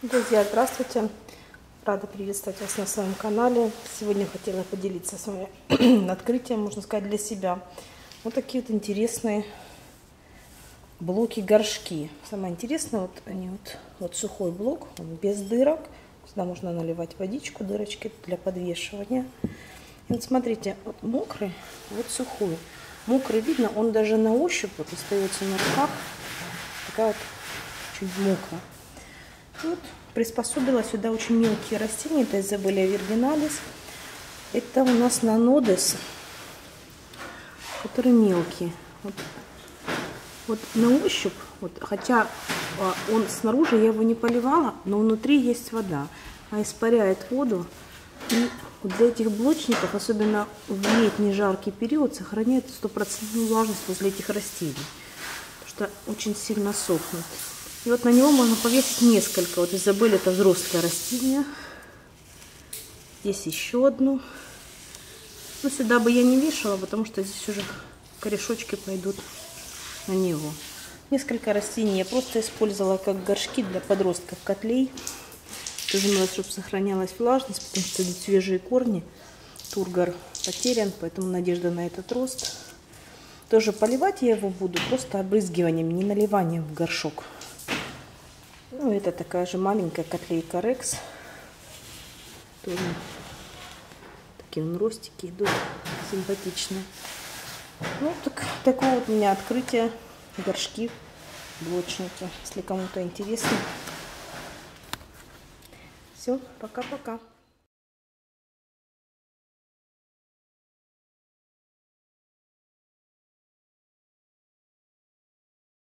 Друзья, здравствуйте! Рада приветствовать вас на своем канале. Сегодня хотела поделиться с вами открытием, можно сказать, для себя. Вот такие вот интересные блоки-горшки. Самое интересное, вот они вот сухой блок, он без дырок. Сюда можно наливать водичку, дырочки для подвешивания. И вот смотрите, вот мокрый, вот сухой. Мокрый видно, он даже на ощупь вот остается на руках. Такая вот чуть мокрая. Вот приспособила сюда очень мелкие растения. Это Изабелия виргиналис. Это у нас нанодес, которые мелкие. Вот на ощупь, вот, хотя он снаружи, я его не поливала, но внутри есть вода. А испаряет воду. И вот для этих блочников, особенно в летний жаркий период, сохраняет 100% влажность возле этих растений. Потому что очень сильно сохнут. И вот на него можно повесить несколько. Вот Изабель — это взрослое растение. Здесь еще одну. Но сюда бы я не вешала, потому что здесь уже корешочки пойдут на него. Несколько растений я просто использовала как горшки для подростков котлей. Тоже надо, чтобы сохранялась влажность, потому что тут свежие корни. Тургор потерян, поэтому надежда на этот рост. Тоже поливать я его буду просто обрызгиванием, не наливанием в горшок. Ну, это такая же маленькая котлейка Рекс. Тоже такие вон ростики идут симпатичные. Ну, такое вот у меня открытие. Горшки, блочники. Если кому-то интересно. Все, пока-пока.